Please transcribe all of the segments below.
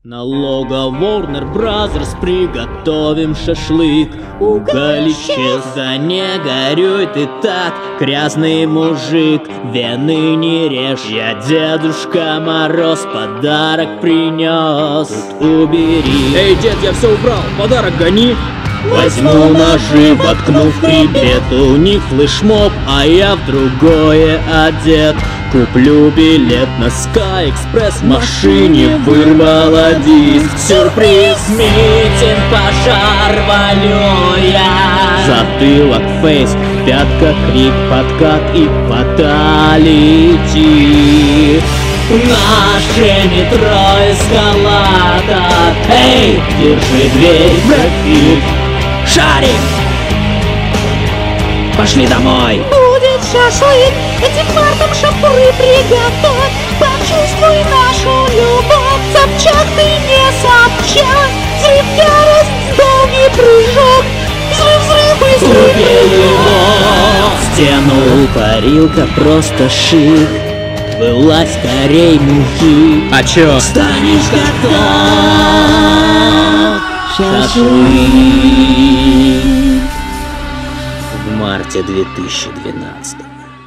Налога Warner Brothers, приготовим шашлык. Уголь исчез, да не горюй ты так, грязный мужик, вены не режь. Я Дедушка Мороз подарок принес, тут убери. Эй, дед, я все убрал, подарок гони. Возьму ножи, воткну в хребет, у них флешмоб, а я в другое одет. Куплю билет на Sky Express, в машине вырвала диск. Сюрприз, митинг, пожар, валю я. Затылок, фейс, пятка, крик, подкат и фаталити. Наше метро эскалатор. Эй, держи дверь, Брэд Питт. Шарик! Пошли домой! Будет шашлык, этим мартом шампуры приготовь. Почувствуй нашу любовь, Собчак, ты не Собчак. Взрыв, ярость, долгий прыжок. Взрыв, взрыв, быстрый прыжок. Стену парилка, просто шик. Вылазь скорей, мужик. А чё? Станешь готов. Шашлык. В марте 2012.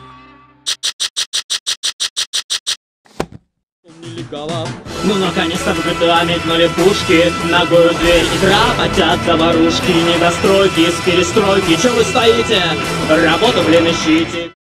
Ну наконец-то в GTA метнули пушки, ногою дверь и грохотят заварушки, недостройки с перестройки. Чё вы стоите? Работу, блин, ищите.